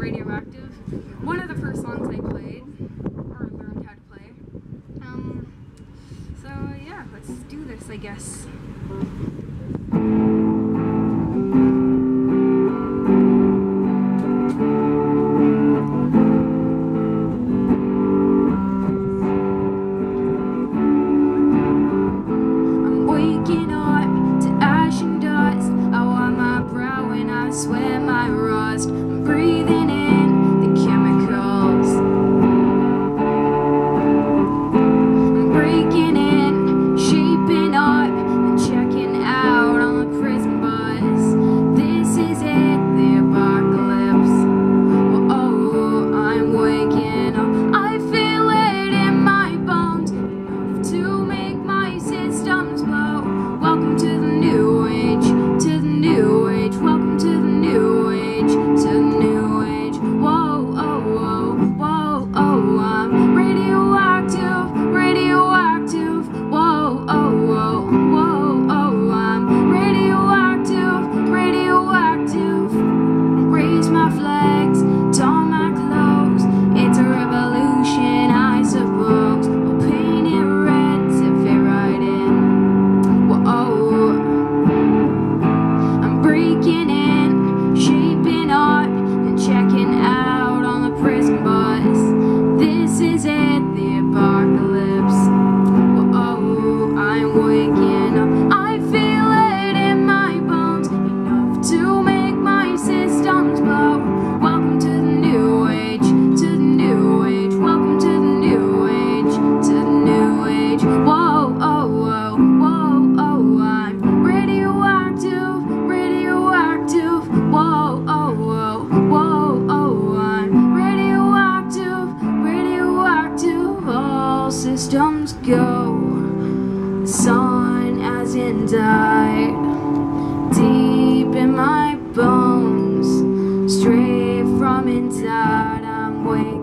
Radioactive. One of the first songs I played, or learned how to play. So yeah, let's do this, I guess. I'm waking up to ash and dust. I wipe my brow and I swear my rust. I'm breathing in the chemicals. I'm breaking in, shaping up, and checking out on the prison bus. This is it, the apocalypse. Oh, I'm waking up. I feel it in my bones, enough to make my systems blow. Welcome to the new age, to the new age. Welcome to the new age, to the new age. Whoa, oh, whoa, whoa, oh, I'm radioactive, radioactive. Whoa, oh, whoa, whoa, oh, I'm radioactive, radioactive. Raise my flags, don my clothes. It's a revolution, I suppose. We'll paint it red to fit right in. Whoa, I'm breaking in, shaping up, and checking out on the prison bus. This is it, the apocalypse. Whoa, I'm waking up. I feel it in my bones, enough to make my systems blow. Welcome to the new age, to the new age. Welcome to the new age, to the new age. Whoa, oh, whoa, whoa, oh, I'm radioactive, radioactive. Whoa, oh, whoa, whoa, oh, I'm radioactive, radioactive. All systems go. The sun hasn't died. Deep in my bones, straight from inside, I'm waiting.